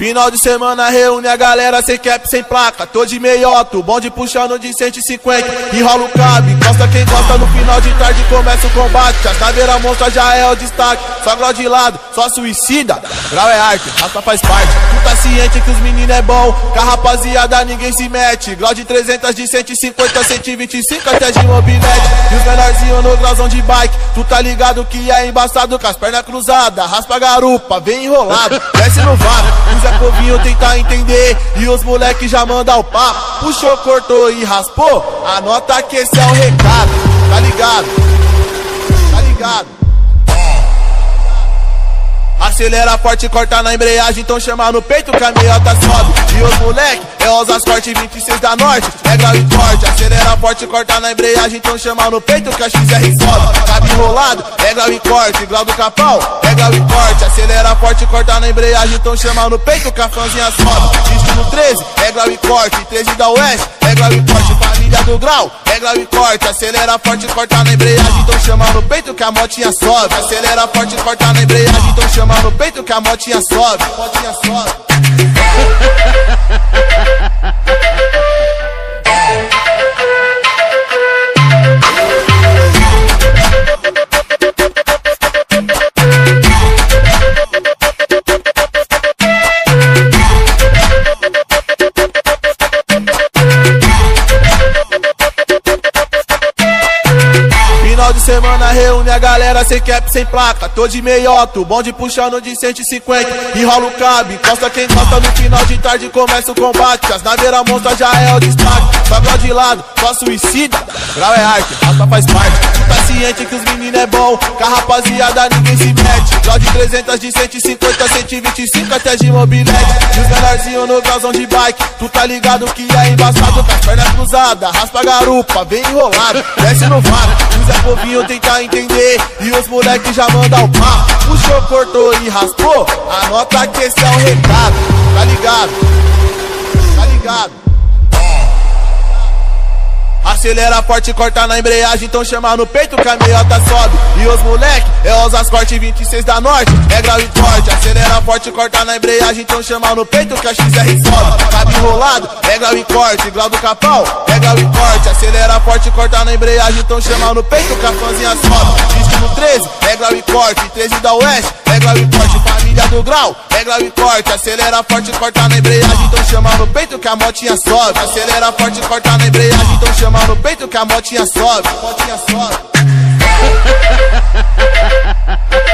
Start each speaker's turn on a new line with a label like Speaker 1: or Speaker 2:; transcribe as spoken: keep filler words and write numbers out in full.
Speaker 1: Final de semana reúne a galera sem cap, sem placa. Tô de meiota, o bonde puxando de cento e cinquenta. E rola o cabe, gosta quem gosta. No final de tarde começa o combate. As caveiras monstra já é o destaque. Só grau de lado, só suicida. Grau é arte, raspa faz parte. Tu tá ciente que os meninos é bom, que a rapaziada ninguém se mete. Grau de trezentos, de cento e cinquenta, cento e vinte e cinco até de mobilete. E os menorzinhos no grauzão de bike. Tu tá ligado que é embaçado com as pernas cruzadas. Raspa a garupa, vem enrolado, desce no vaso. Os é povinho tentar entender e os moleque já manda o papo. Puxou, cortou e raspou, anota que esse é o recado. Tá ligado? Tá ligado? Acelera forte, corta na embreagem, então chama no peito que a meiota sobe. E os moleque é Osas Corte vinte e seis da Norte, é grau e corte. Acelera forte, corta na embreagem, então chama no peito que a X R sobe. Cabe enrolado, é grau e corte, grau do capau, é grau e corte. Acelera forte, corta na embreagem, então chama no peito que a fãzinha sobe. Destino treze, é grau e corte, treze da Oeste, é grau e corte. Família do grau, é grau e corte. Acelera forte, corta na embreagem, então chama no peito que a motinha sobe. Acelera forte, corta na embreagem, então chama no peito que a motinha sobe, a motinha sobe. Final de semana reúne a galera sem cap, sem placa. Tô de meiota, o bonde puxando de cento e cinquenta. E rola o cabe, encosta quem gosta. No final de tarde começa o combate. As naveiras monstra já é o destaque. Só grau de lado, só suicida. Grau é arte, raspa faz parte. Tu tá ciente que os meninos é bom, que a rapaziada ninguém se mete. Grau de trezentos, de cento e cinquenta, cento e vinte e cinco até de mobilete. E os menorzinhos no grauzão de bike. Tu tá ligado que é embaçado com as pernas cruzadas. Raspa a garupa, vem enrolado, desce no varo. Os é povinho tentar entender e os moleque já manda o papo. Puxou, cortou e raspou, anota que esse é o recado. Tá ligado? Tá ligado? Acelera forte, corta na embreagem, então chama no peito que a meiota sobe. E os moleque é Osas Corte vinte e seis da Norte, é grau e corte. Acelera forte, corta na embreagem, então chama no peito que a X R sobe. Cabe enrolado, é grau e corte, grau do capau, é grau e corte. Acelera forte, corta na embreagem, então chama no peito que a fãzinha sobe. Destino treze, é grau e corte, treze da Oeste, é grau e corte. Família do grau, é grau e corte. Acelera forte, corta na embreagem, então chama no peito que a motinha sobe. Acelera forte, corta na embreagem, então chama no peito que a motinha sobe, a motinha sobe.